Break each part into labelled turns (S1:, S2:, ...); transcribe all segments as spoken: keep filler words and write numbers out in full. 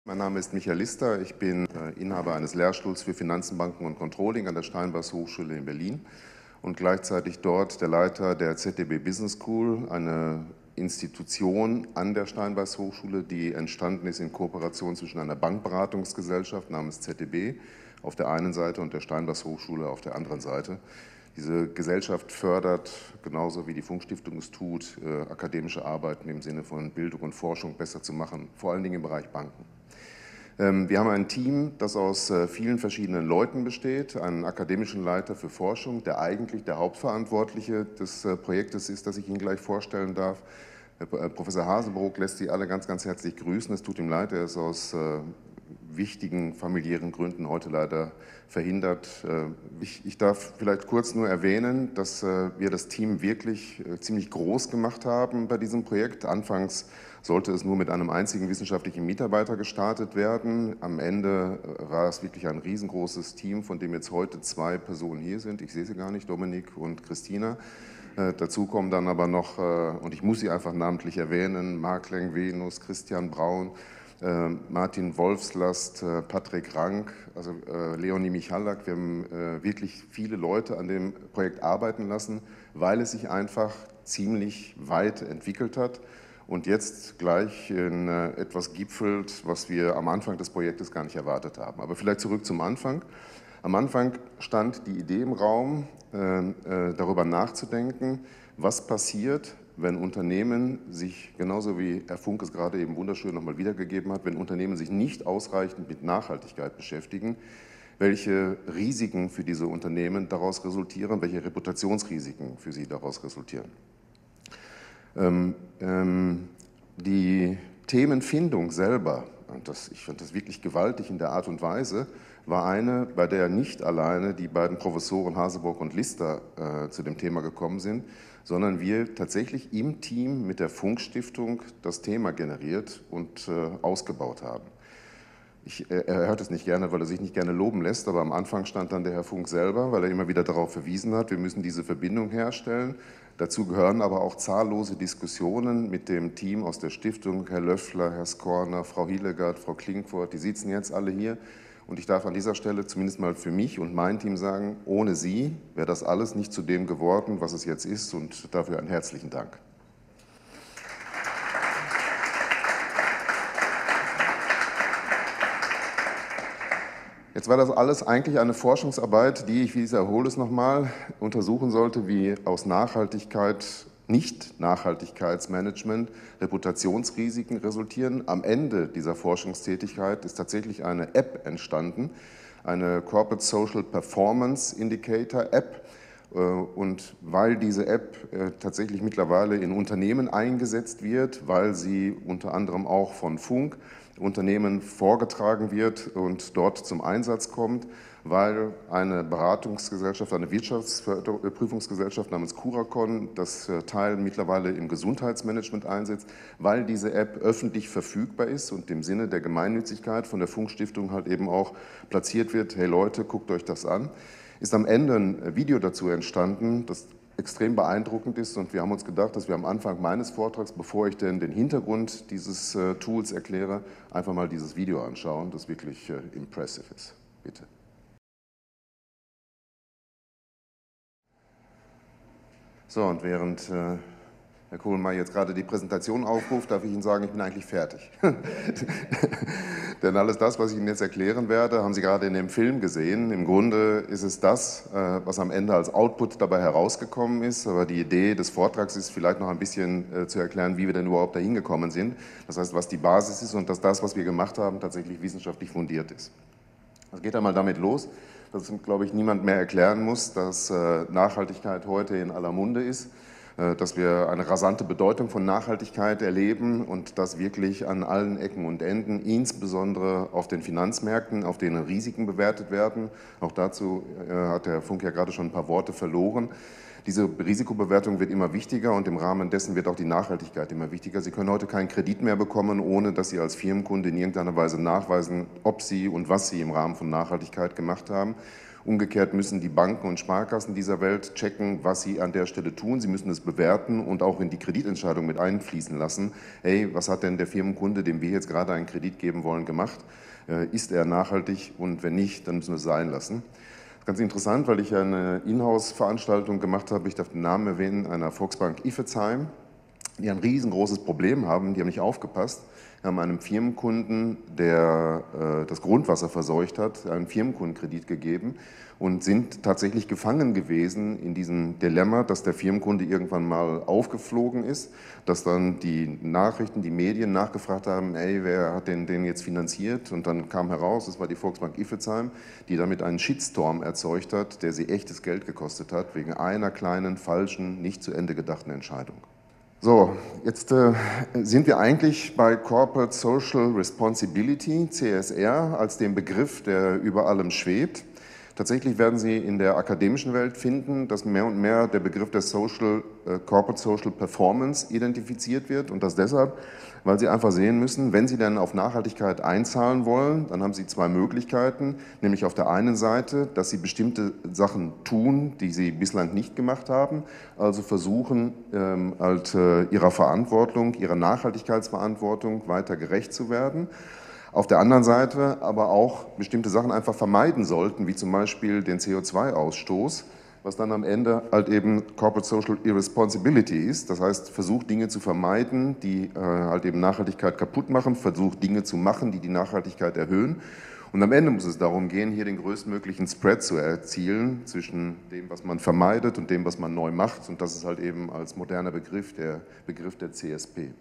S1: Mein Name ist Michael Lister, ich bin Inhaber eines Lehrstuhls für Finanzen, Banken und Controlling an der Steinbachs Hochschule in Berlin und gleichzeitig dort der Leiter der Z D B Business School, eine Institution an der Steinbachs Hochschule, die entstanden ist in Kooperation zwischen einer Bankberatungsgesellschaft namens Z D B auf der einen Seite und der Steinbachs Hochschule auf der anderen Seite. Diese Gesellschaft fördert, genauso wie die Funkstiftung es tut, äh, akademische Arbeiten im Sinne von Bildung und Forschung besser zu machen, vor allen Dingen im Bereich Banken. Ähm, wir haben ein Team, das aus äh, vielen verschiedenen Leuten besteht, einen akademischen Leiter für Forschung, der eigentlich der Hauptverantwortliche des äh, Projektes ist, das ich Ihnen gleich vorstellen darf. Äh, Professor Haselbroek lässt Sie alle ganz, ganz herzlich grüßen. Es tut ihm leid, er ist aus äh, wichtigen familiären Gründen heute leider verhindert. Ich, ich darf vielleicht kurz nur erwähnen, dass wir das Team wirklich ziemlich groß gemacht haben bei diesem Projekt. Anfangs sollte es nur mit einem einzigen wissenschaftlichen Mitarbeiter gestartet werden. Am Ende war es wirklich ein riesengroßes Team, von dem jetzt heute zwei Personen hier sind. Ich sehe sie gar nicht, Dominik und Christina. Äh, dazu kommen dann aber noch, äh, und ich muss sie einfach namentlich erwähnen, Marc Leng-Venus, Christian Braun, äh, Martin Wolfslast, äh, Patrick Rank, also äh, Leonie Michalak. Wir haben äh, wirklich viele Leute an dem Projekt arbeiten lassen, weil es sich einfach ziemlich weit entwickelt hat und jetzt gleich in äh, etwas gipfelt, was wir am Anfang des Projektes gar nicht erwartet haben. Aber vielleicht zurück zum Anfang. Am Anfang stand die Idee im Raum, äh, äh, darüber nachzudenken, was passiert, wenn Unternehmen sich, genauso wie Herr Funk es gerade eben wunderschön nochmal wiedergegeben hat, wenn Unternehmen sich nicht ausreichend mit Nachhaltigkeit beschäftigen, welche Risiken für diese Unternehmen daraus resultieren, welche Reputationsrisiken für sie daraus resultieren. Ähm, ähm, die Themenfindung selber, und das, ich fand das wirklich gewaltig in der Art und Weise, war eine, bei der nicht alleine die beiden Professoren Haselbroek und Lister äh, zu dem Thema gekommen sind, sondern wir tatsächlich im Team mit der Funkstiftung das Thema generiert und äh, ausgebaut haben. Ich, er hört es nicht gerne, weil er sich nicht gerne loben lässt, aber am Anfang stand dann der Herr Funk selber, weil er immer wieder darauf verwiesen hat, wir müssen diese Verbindung herstellen. Dazu gehören aber auch zahllose Diskussionen mit dem Team aus der Stiftung, Herr Löffler, Herr Skorner, Frau Hillegaard, Frau Klinkfort, die sitzen jetzt alle hier. Und ich darf an dieser Stelle zumindest mal für mich und mein Team sagen, ohne Sie wäre das alles nicht zu dem geworden, was es jetzt ist, und dafür einen herzlichen Dank. Jetzt war das alles eigentlich eine Forschungsarbeit, die, ich wiederhole es nochmal, untersuchen sollte, wie aus Nachhaltigkeit, Nicht-Nachhaltigkeitsmanagement Reputationsrisiken resultieren. Am Ende dieser Forschungstätigkeit ist tatsächlich eine App entstanden, eine Corporate Social Performance Indicator App. Und weil diese App tatsächlich mittlerweile in Unternehmen eingesetzt wird, weil sie unter anderem auch von Funk Unternehmen vorgetragen wird und dort zum Einsatz kommt, weil eine Beratungsgesellschaft, eine Wirtschaftsprüfungsgesellschaft namens Curacon das Teil mittlerweile im Gesundheitsmanagement einsetzt, weil diese App öffentlich verfügbar ist und im Sinne der Gemeinnützigkeit von der Funkstiftung halt eben auch platziert wird, hey Leute, guckt euch das an, ist am Ende ein Video dazu entstanden, das extrem beeindruckend ist, und wir haben uns gedacht, dass wir am Anfang meines Vortrags, bevor ich denn den Hintergrund dieses äh, Tools erkläre, einfach mal dieses Video anschauen, das wirklich äh, impressive ist. Bitte. So, und während äh, Herr Kohlmeier jetzt gerade die Präsentation aufruft, darf ich Ihnen sagen, ich bin eigentlich fertig. Denn alles das, was ich Ihnen jetzt erklären werde, haben Sie gerade in dem Film gesehen. Im Grunde ist es das, was am Ende als Output dabei herausgekommen ist. Aber die Idee des Vortrags ist vielleicht noch ein bisschen zu erklären, wie wir denn überhaupt dahin gekommen sind. Das heißt, was die Basis ist und dass das, was wir gemacht haben, tatsächlich wissenschaftlich fundiert ist. Das geht einmal damit los, dass, glaube ich, niemand mehr erklären muss, dass Nachhaltigkeit heute in aller Munde ist, dass wir eine rasante Bedeutung von Nachhaltigkeit erleben und das wirklich an allen Ecken und Enden, insbesondere auf den Finanzmärkten, auf denen Risiken bewertet werden. Auch dazu hat Herr Funk ja gerade schon ein paar Worte verloren. Diese Risikobewertung wird immer wichtiger und im Rahmen dessen wird auch die Nachhaltigkeit immer wichtiger. Sie können heute keinen Kredit mehr bekommen, ohne dass Sie als Firmenkunde in irgendeiner Weise nachweisen, ob Sie und was Sie im Rahmen von Nachhaltigkeit gemacht haben. Umgekehrt müssen die Banken und Sparkassen dieser Welt checken, was sie an der Stelle tun. Sie müssen es bewerten und auch in die Kreditentscheidung mit einfließen lassen. Hey, was hat denn der Firmenkunde, dem wir jetzt gerade einen Kredit geben wollen, gemacht? Ist er nachhaltig? Und wenn nicht, dann müssen wir es sein lassen. Ganz interessant, weil ich eine Inhouse-Veranstaltung gemacht habe, ich darf den Namen erwähnen, einer Volksbank Iffezheim, die ein riesengroßes Problem haben, die haben nicht aufgepasst. Wir haben einem Firmenkunden, der äh, das Grundwasser verseucht hat, einen Firmenkundenkredit gegeben und sind tatsächlich gefangen gewesen in diesem Dilemma, dass der Firmenkunde irgendwann mal aufgeflogen ist, dass dann die Nachrichten, die Medien nachgefragt haben, ey, wer hat den, den jetzt finanziert? Und dann kam heraus, es war die Volksbank Iffezheim, die damit einen Shitstorm erzeugt hat, der sie echtes Geld gekostet hat, wegen einer kleinen, falschen, nicht zu Ende gedachten Entscheidung. So, jetzt äh, sind wir eigentlich bei Corporate Social Responsibility, C S R, als dem Begriff, der über allem schwebt. Tatsächlich werden Sie in der akademischen Welt finden, dass mehr und mehr der Begriff der Social, äh, Corporate Social Performance identifiziert wird und das deshalb, weil Sie einfach sehen müssen, wenn Sie denn auf Nachhaltigkeit einzahlen wollen, dann haben Sie zwei Möglichkeiten, nämlich auf der einen Seite, dass Sie bestimmte Sachen tun, die Sie bislang nicht gemacht haben, also versuchen, ähm, halt, äh, Ihrer Verantwortung, Ihrer Nachhaltigkeitsverantwortung weiter gerecht zu werden. Auf der anderen Seite aber auch bestimmte Sachen einfach vermeiden sollten, wie zum Beispiel den C O zwei Ausstoß, was dann am Ende halt eben Corporate Social Irresponsibility ist. Das heißt, versucht Dinge zu vermeiden, die äh, halt eben Nachhaltigkeit kaputt machen, versucht Dinge zu machen, die die Nachhaltigkeit erhöhen. Und am Ende muss es darum gehen, hier den größtmöglichen Spread zu erzielen zwischen dem, was man vermeidet und dem, was man neu macht. Und das ist halt eben als moderner Begriff der Begriff der C S P.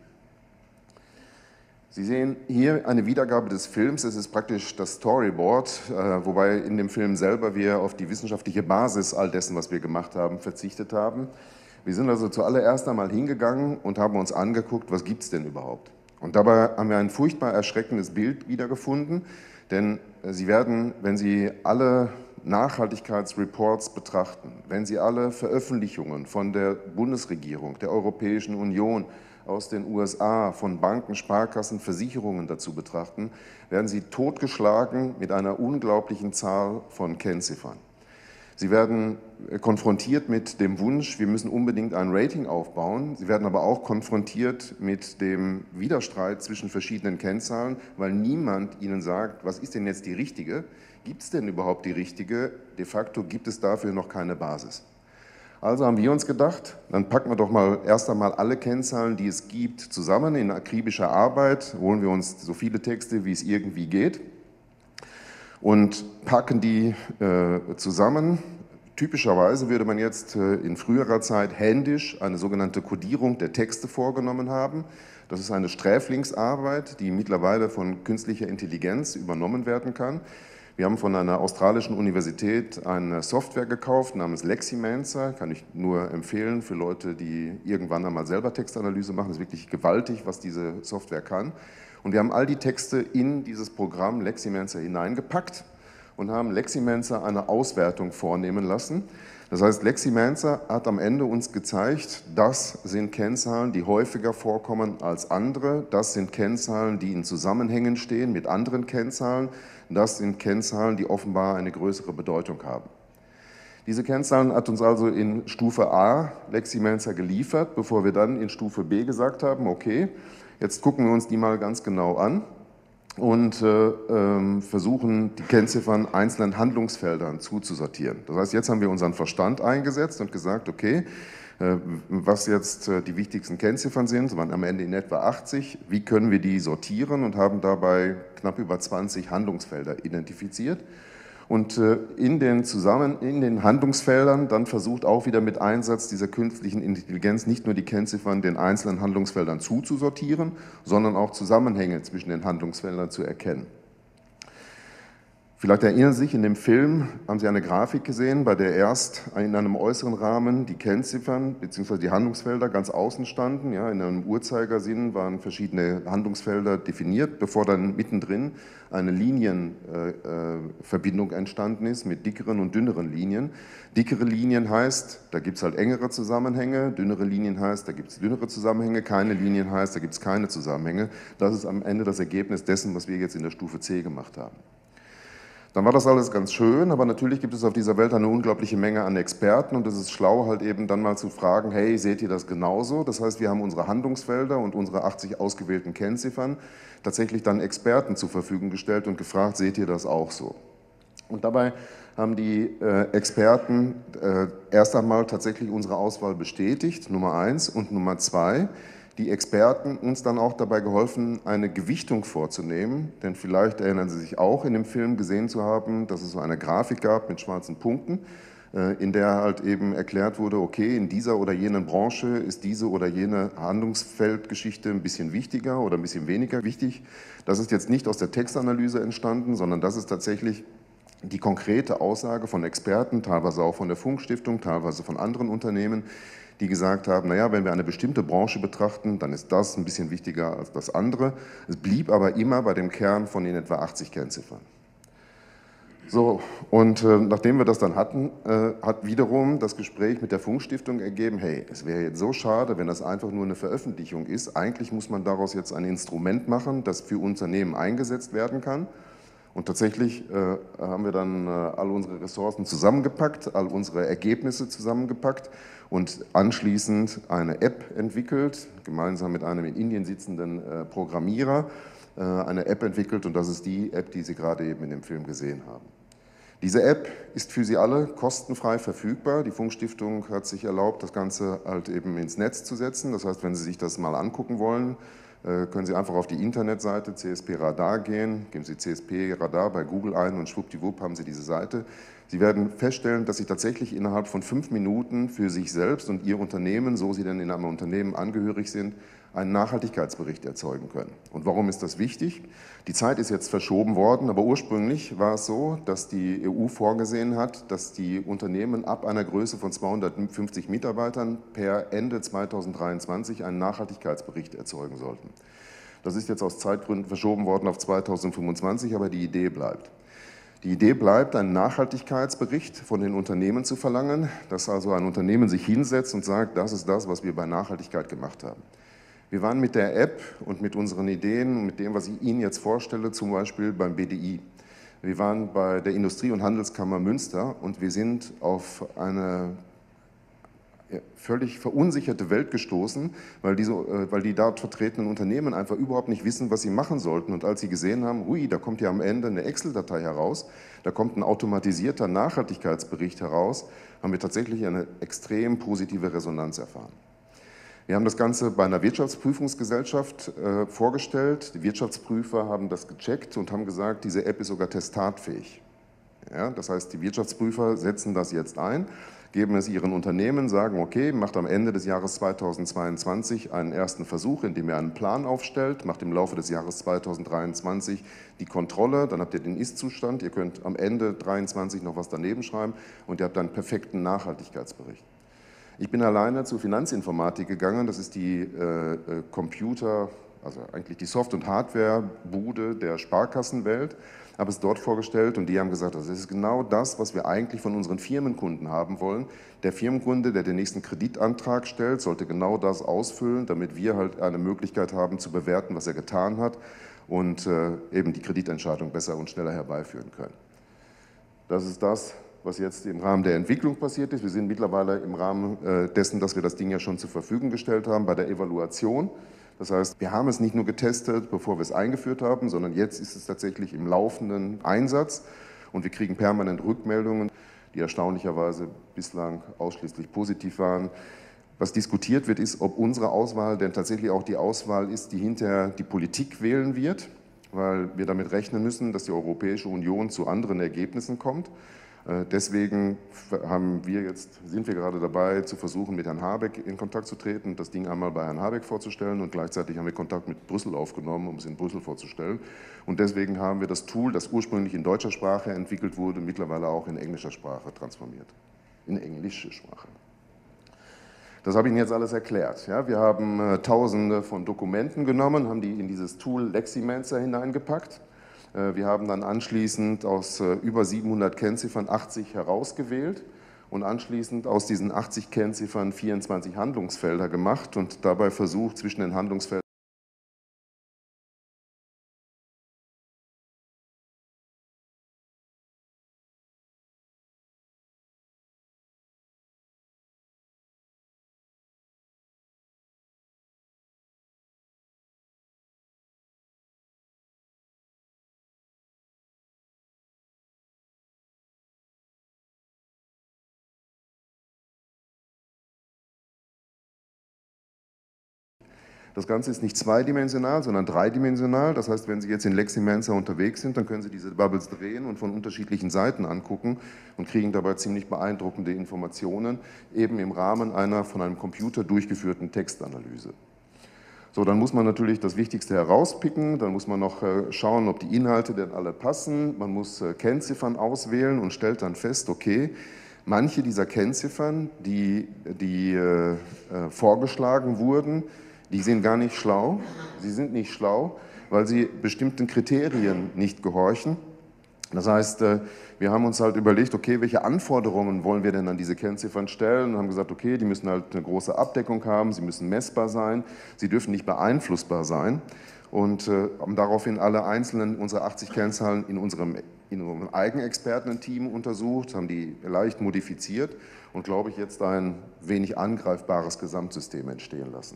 S1: Sie sehen hier eine Wiedergabe des Films, es ist praktisch das Storyboard, äh, wobei in dem Film selber wir auf die wissenschaftliche Basis all dessen, was wir gemacht haben, verzichtet haben. Wir sind also zuallererst einmal hingegangen und haben uns angeguckt, was gibt es denn überhaupt? Und dabei haben wir ein furchtbar erschreckendes Bild wiedergefunden, denn Sie werden, wenn Sie alle Nachhaltigkeitsreports betrachten, wenn Sie alle Veröffentlichungen von der Bundesregierung, der Europäischen Union, aus den U S A, von Banken, Sparkassen, Versicherungen dazu betrachten, werden Sie totgeschlagen mit einer unglaublichen Zahl von Kennziffern. Sie werden konfrontiert mit dem Wunsch, wir müssen unbedingt ein Rating aufbauen. Sie werden aber auch konfrontiert mit dem Widerstreit zwischen verschiedenen Kennzahlen, weil niemand Ihnen sagt, was ist denn jetzt die richtige? Gibt es denn überhaupt die richtige? De facto gibt es dafür noch keine Basis. Also haben wir uns gedacht, dann packen wir doch mal erst einmal alle Kennzahlen, die es gibt, zusammen. In akribischer Arbeit holen wir uns so viele Texte, wie es irgendwie geht und packen die äh, zusammen. Typischerweise würde man jetzt äh, in früherer Zeit händisch eine sogenannte Kodierung der Texte vorgenommen haben. Das ist eine Sträflingsarbeit, die mittlerweile von künstlicher Intelligenz übernommen werden kann. Wir haben von einer australischen Universität eine Software gekauft namens Leximancer, kann ich nur empfehlen für Leute, die irgendwann einmal selber Textanalyse machen. Das ist wirklich gewaltig, was diese Software kann. Und wir haben all die Texte in dieses Programm Leximancer hineingepackt und haben Leximancer eine Auswertung vornehmen lassen. Das heißt, Leximancer hat am Ende uns gezeigt, das sind Kennzahlen, die häufiger vorkommen als andere. Das sind Kennzahlen, die in Zusammenhängen stehen mit anderen Kennzahlen. Das sind Kennzahlen, die offenbar eine größere Bedeutung haben. Diese Kennzahlen hat uns also in Stufe A Leximancer geliefert, bevor wir dann in Stufe B gesagt haben, okay, jetzt gucken wir uns die mal ganz genau an und äh, äh, versuchen, die Kennziffern einzelnen Handlungsfeldern zuzusortieren. Das heißt, jetzt haben wir unseren Verstand eingesetzt und gesagt, okay, äh, was jetzt äh, die wichtigsten Kennziffern sind, es waren am Ende in etwa achtzig, wie können wir die sortieren und haben dabei knapp über zwanzig Handlungsfelder identifiziert. Und in den, zusammen, in den Handlungsfeldern dann versucht auch wieder mit Einsatz dieser künstlichen Intelligenz nicht nur die Kennziffern den einzelnen Handlungsfeldern zuzusortieren, sondern auch Zusammenhänge zwischen den Handlungsfeldern zu erkennen. Vielleicht erinnern Sie sich, in dem Film haben Sie eine Grafik gesehen, bei der erst in einem äußeren Rahmen die Kennziffern bzw. die Handlungsfelder ganz außen standen. Ja, in einem Uhrzeigersinn waren verschiedene Handlungsfelder definiert, bevor dann mittendrin eine Linienverbindung äh, entstanden ist mit dickeren und dünneren Linien. Dickere Linien heißt, da gibt es halt engere Zusammenhänge, dünnere Linien heißt, da gibt es dünnere Zusammenhänge, keine Linien heißt, da gibt es keine Zusammenhänge. Das ist am Ende das Ergebnis dessen, was wir jetzt in der Stufe C gemacht haben. Dann war das alles ganz schön, aber natürlich gibt es auf dieser Welt eine unglaubliche Menge an Experten und es ist schlau, halt eben dann mal zu fragen, hey, seht ihr das genauso? Das heißt, wir haben unsere Handlungsfelder und unsere achtzig ausgewählten Kennziffern tatsächlich dann Experten zur Verfügung gestellt und gefragt, seht ihr das auch so? Und dabei haben die äh, Experten äh, erst einmal tatsächlich unsere Auswahl bestätigt, Nummer eins, und Nummer zwei, die Experten uns dann auch dabei geholfen, eine Gewichtung vorzunehmen, denn vielleicht erinnern Sie sich auch in dem Film gesehen zu haben, dass es so eine Grafik gab mit schwarzen Punkten, äh, in der halt eben erklärt wurde, okay, in dieser oder jenen Branche ist diese oder jene Handlungsfeldgeschichte ein bisschen wichtiger oder ein bisschen weniger wichtig. Das ist jetzt nicht aus der Textanalyse entstanden, sondern das ist tatsächlich die konkrete Aussage von Experten, teilweise auch von der Funkstiftung, teilweise von anderen Unternehmen, die gesagt haben, naja, wenn wir eine bestimmte Branche betrachten, dann ist das ein bisschen wichtiger als das andere. Es blieb aber immer bei dem Kern von den etwa achtzig Kennziffern. So, und äh, nachdem wir das dann hatten, äh, hat wiederum das Gespräch mit der Funkstiftung ergeben, hey, es wäre jetzt so schade, wenn das einfach nur eine Veröffentlichung ist. Eigentlich muss man daraus jetzt ein Instrument machen, das für Unternehmen eingesetzt werden kann. Und tatsächlich äh, haben wir dann äh, all unsere Ressourcen zusammengepackt, all unsere Ergebnisse zusammengepackt und anschließend eine App entwickelt, gemeinsam mit einem in Indien sitzenden äh, Programmierer, äh, eine App entwickelt, und das ist die App, die Sie gerade eben in dem Film gesehen haben. Diese App ist für Sie alle kostenfrei verfügbar. Die Funkstiftung hat sich erlaubt, das Ganze halt eben ins Netz zu setzen. Das heißt, wenn Sie sich das mal angucken wollen, können Sie einfach auf die Internetseite C S P Radar gehen, geben Sie C S P Radar bei Google ein und schwuppdiwupp haben Sie diese Seite. Sie werden feststellen, dass Sie tatsächlich innerhalb von fünf Minuten für sich selbst und Ihr Unternehmen, so Sie denn in einem Unternehmen angehörig sind, einen Nachhaltigkeitsbericht erzeugen können. Und warum ist das wichtig? Die Zeit ist jetzt verschoben worden, aber ursprünglich war es so, dass die E U vorgesehen hat, dass die Unternehmen ab einer Größe von zweihundertfünfzig Mitarbeitern per Ende zweitausenddreiundzwanzig einen Nachhaltigkeitsbericht erzeugen sollten. Das ist jetzt aus Zeitgründen verschoben worden auf zweitausendfünfundzwanzig, aber die Idee bleibt. Die Idee bleibt, einen Nachhaltigkeitsbericht von den Unternehmen zu verlangen, dass also ein Unternehmen sich hinsetzt und sagt, das ist das, was wir bei Nachhaltigkeit gemacht haben. Wir waren mit der App und mit unseren Ideen und mit dem, was ich Ihnen jetzt vorstelle, zum Beispiel beim B D I. Wir waren bei der Industrie- und Handelskammer Münster und wir sind auf eine völlig verunsicherte Welt gestoßen, weil, diese, weil die dort vertretenen Unternehmen einfach überhaupt nicht wissen, was sie machen sollten. Und als sie gesehen haben, hui, da kommt ja am Ende eine Excel-Datei heraus, da kommt ein automatisierter Nachhaltigkeitsbericht heraus, haben wir tatsächlich eine extrem positive Resonanz erfahren. Wir haben das Ganze bei einer Wirtschaftsprüfungsgesellschaft äh, vorgestellt. Die Wirtschaftsprüfer haben das gecheckt und haben gesagt, diese App ist sogar testatfähig. Ja, das heißt, die Wirtschaftsprüfer setzen das jetzt ein, geben es ihren Unternehmen, sagen, okay, macht am Ende des Jahres zweitausendzweiundzwanzig einen ersten Versuch, indem ihr einen Plan aufstellt, macht im Laufe des Jahres zweitausenddreiundzwanzig die Kontrolle, dann habt ihr den Ist-Zustand, ihr könnt am Ende dreiundzwanzig noch was daneben schreiben und ihr habt einen perfekten Nachhaltigkeitsbericht. Ich bin alleine zur Finanzinformatik gegangen, das ist die äh, Computer, also eigentlich die Soft- und Hardware-Bude der Sparkassenwelt, habe es dort vorgestellt und die haben gesagt, das ist genau das, was wir eigentlich von unseren Firmenkunden haben wollen. Der Firmenkunde, der den nächsten Kreditantrag stellt, sollte genau das ausfüllen, damit wir halt eine Möglichkeit haben zu bewerten, was er getan hat und äh, eben die Kreditentscheidung besser und schneller herbeiführen können. Das ist das, was jetzt im Rahmen der Entwicklung passiert ist. Wir sind mittlerweile im Rahmen dessen, dass wir das Ding ja schon zur Verfügung gestellt haben, bei der Evaluation. Das heißt, wir haben es nicht nur getestet, bevor wir es eingeführt haben, sondern jetzt ist es tatsächlich im laufenden Einsatz und wir kriegen permanent Rückmeldungen, die erstaunlicherweise bislang ausschließlich positiv waren. Was diskutiert wird, ist, ob unsere Auswahl denn tatsächlich auch die Auswahl ist, die hinterher die Politik wählen wird, weil wir damit rechnen müssen, dass die Europäische Union zu anderen Ergebnissen kommt. Deswegen haben wir jetzt, sind wir gerade dabei, zu versuchen, mit Herrn Habeck in Kontakt zu treten, das Ding einmal bei Herrn Habeck vorzustellen und gleichzeitig haben wir Kontakt mit Brüssel aufgenommen, um es in Brüssel vorzustellen. Und deswegen haben wir das Tool, das ursprünglich in deutscher Sprache entwickelt wurde, mittlerweile auch in englischer Sprache transformiert, in englische Sprache. Das habe ich Ihnen jetzt alles erklärt. Ja, wir haben äh, Tausende von Dokumenten genommen, haben die in dieses Tool Leximancer hineingepackt. Wir haben dann anschließend aus über siebenhundert Kennziffern achtzig herausgewählt und anschließend aus diesen achtzig Kennziffern vierundzwanzig Handlungsfelder gemacht und dabei versucht, zwischen den Handlungsfeldern Das Ganze ist nicht zweidimensional, sondern dreidimensional. Das heißt, wenn Sie jetzt in Leximensa unterwegs sind, dann können Sie diese Bubbles drehen und von unterschiedlichen Seiten angucken und kriegen dabei ziemlich beeindruckende Informationen, eben im Rahmen einer von einem Computer durchgeführten Textanalyse. So, dann muss man natürlich das Wichtigste herauspicken, dann muss man noch schauen, ob die Inhalte denn alle passen, man muss Kennziffern auswählen und stellt dann fest, okay, manche dieser Kennziffern, die, die äh, vorgeschlagen wurden, die sind gar nicht schlau. Sie sind nicht schlau, weil sie bestimmten Kriterien nicht gehorchen. Das heißt, wir haben uns halt überlegt, okay, welche Anforderungen wollen wir denn an diese Kennziffern stellen? Und haben gesagt, okay, die müssen halt eine große Abdeckung haben, sie müssen messbar sein, sie dürfen nicht beeinflussbar sein. Und äh, haben daraufhin alle einzelnen unserer achtzig Kennzahlen in unserem, in unserem Eigenexperten-Team untersucht, haben die leicht modifiziert und, glaube ich, jetzt ein wenig angreifbares Gesamtsystem entstehen lassen.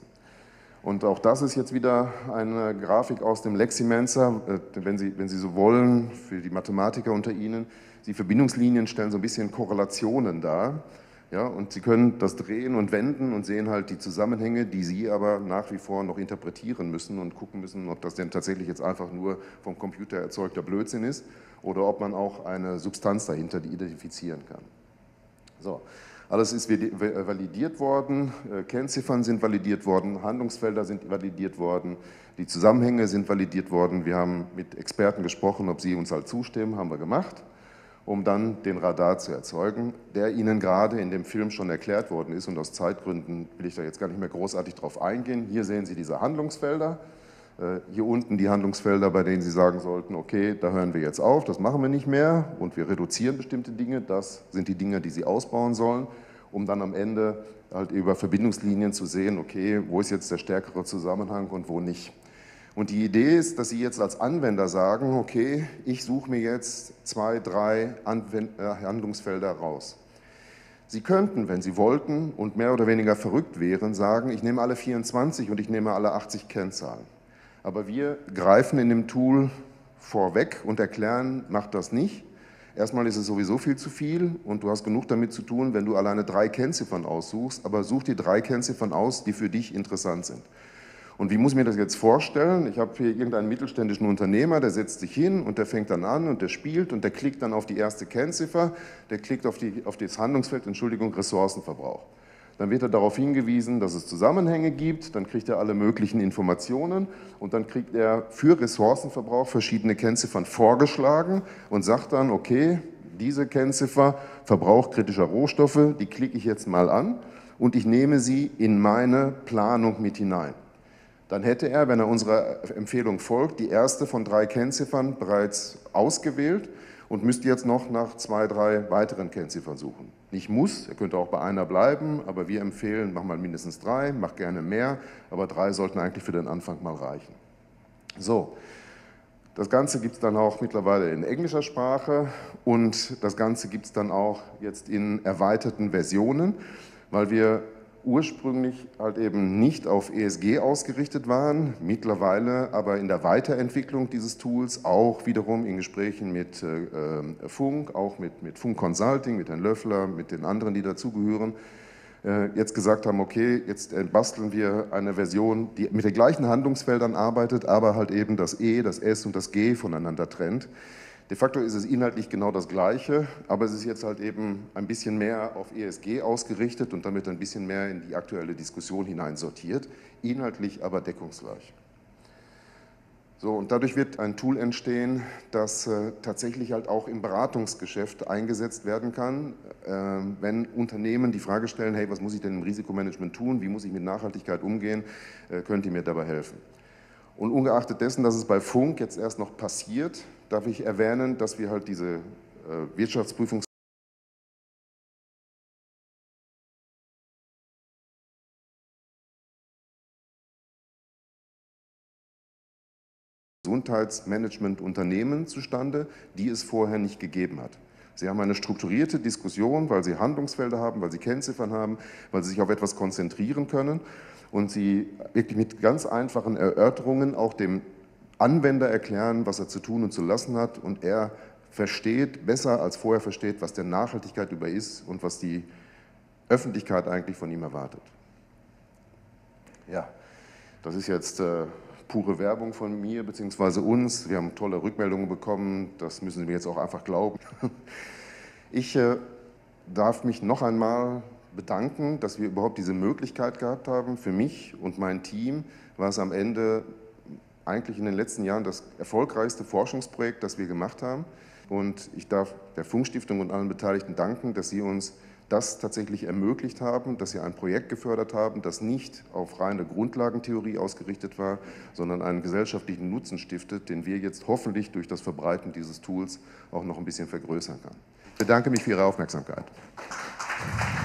S1: Und auch das ist jetzt wieder eine Grafik aus dem Leximensa, wenn Sie, wenn Sie so wollen, für die Mathematiker unter Ihnen. Die Verbindungslinien stellen so ein bisschen Korrelationen dar. Ja, und Sie können das drehen und wenden und sehen halt die Zusammenhänge, die Sie aber nach wie vor noch interpretieren müssen und gucken müssen, ob das denn tatsächlich jetzt einfach nur vom Computer erzeugter Blödsinn ist oder ob man auch eine Substanz dahinter identifizieren kann. So. Alles ist validiert worden, Kennziffern sind validiert worden, Handlungsfelder sind validiert worden, die Zusammenhänge sind validiert worden. Wir haben mit Experten gesprochen, ob sie uns halt zustimmen, haben wir gemacht, um dann den Radar zu erzeugen, der Ihnen gerade in dem Film schon erklärt worden ist und aus Zeitgründen will ich da jetzt gar nicht mehr großartig drauf eingehen. Hier sehen Sie diese Handlungsfelder. Hier unten die Handlungsfelder, bei denen Sie sagen sollten, okay, da hören wir jetzt auf, das machen wir nicht mehr und wir reduzieren bestimmte Dinge, das sind die Dinge, die Sie ausbauen sollen, um dann am Ende halt über Verbindungslinien zu sehen, okay, wo ist jetzt der stärkere Zusammenhang und wo nicht. Und die Idee ist, dass Sie jetzt als Anwender sagen, okay, ich suche mir jetzt zwei, drei Anwend- äh, Handlungsfelder raus. Sie könnten, wenn Sie wollten und mehr oder weniger verrückt wären, sagen, ich nehme alle vierundzwanzig und ich nehme alle achtzig Kennzahlen. Aber wir greifen in dem Tool vorweg und erklären, mach das nicht. Erstmal ist es sowieso viel zu viel und du hast genug damit zu tun, wenn du alleine drei Kennziffern aussuchst, aber such die drei Kennziffern aus, die für dich interessant sind. Und wie muss ich mir das jetzt vorstellen? Ich habe hier irgendeinen mittelständischen Unternehmer, der setzt sich hin und der fängt dann an und der spielt und der klickt dann auf die erste Kennziffer, der klickt auf, die, auf das Handlungsfeld, Entschuldigung, Ressourcenverbrauch. Dann wird er darauf hingewiesen, dass es Zusammenhänge gibt, dann kriegt er alle möglichen Informationen und dann kriegt er für Ressourcenverbrauch verschiedene Kennziffern vorgeschlagen und sagt dann, okay, diese Kennziffer Verbrauch kritischer Rohstoffe, die klicke ich jetzt mal an und ich nehme sie in meine Planung mit hinein. Dann hätte er, wenn er unserer Empfehlung folgt, die erste von drei Kennziffern bereits ausgewählt und müsste jetzt noch nach zwei, drei weiteren Kennziffern suchen. Nicht muss, er könnte auch bei einer bleiben, aber wir empfehlen, mach mal mindestens drei, mach gerne mehr, aber drei sollten eigentlich für den Anfang mal reichen. So, das Ganze gibt es dann auch mittlerweile in englischer Sprache und das Ganze gibt es dann auch jetzt in erweiterten Versionen, weil wir ursprünglich halt eben nicht auf E S G ausgerichtet waren, mittlerweile aber in der Weiterentwicklung dieses Tools, auch wiederum in Gesprächen mit äh, Funk, auch mit, mit Funk Consulting, mit Herrn Löffler, mit den anderen, die dazugehören, äh, jetzt gesagt haben, okay, jetzt äh, basteln wir eine Version, die mit den gleichen Handlungsfeldern arbeitet, aber halt eben das E, das S und das G voneinander trennt. De facto ist es inhaltlich genau das Gleiche, aber es ist jetzt halt eben ein bisschen mehr auf E S G ausgerichtet und damit ein bisschen mehr in die aktuelle Diskussion hineinsortiert, inhaltlich aber deckungsgleich. So, und dadurch wird ein Tool entstehen, das äh, tatsächlich halt auch im Beratungsgeschäft eingesetzt werden kann, äh, wenn Unternehmen die Frage stellen, hey, was muss ich denn im Risikomanagement tun, wie muss ich mit Nachhaltigkeit umgehen, äh, könnt ihr mir dabei helfen? Und ungeachtet dessen, dass es bei Funk jetzt erst noch passiert, darf ich erwähnen, dass wir halt diese äh, Wirtschaftsprüfungs- Gesundheitsmanagement-Unternehmen zustande, die es vorher nicht gegeben hat. Sie haben eine strukturierte Diskussion, weil Sie Handlungsfelder haben, weil Sie Kennziffern haben, weil Sie sich auf etwas konzentrieren können und Sie wirklich mit ganz einfachen Erörterungen auch dem Anwender erklären, was er zu tun und zu lassen hat und er versteht, besser als vorher versteht, was der Nachhaltigkeit über ist und was die Öffentlichkeit eigentlich von ihm erwartet. Ja. Das ist jetzt äh, pure Werbung von mir bzw. uns. Wir haben tolle Rückmeldungen bekommen, das müssen Sie mir jetzt auch einfach glauben. Ich äh, darf mich noch einmal bedanken, dass wir überhaupt diese Möglichkeit gehabt haben. Für mich und mein Team war es am Ende eigentlich in den letzten Jahren das erfolgreichste Forschungsprojekt, das wir gemacht haben. Und ich darf der Funkstiftung und allen Beteiligten danken, dass sie uns das tatsächlich ermöglicht haben, dass sie ein Projekt gefördert haben, das nicht auf reine Grundlagentheorie ausgerichtet war, sondern einen gesellschaftlichen Nutzen stiftet, den wir jetzt hoffentlich durch das Verbreiten dieses Tools auch noch ein bisschen vergrößern können. Ich bedanke mich für Ihre Aufmerksamkeit.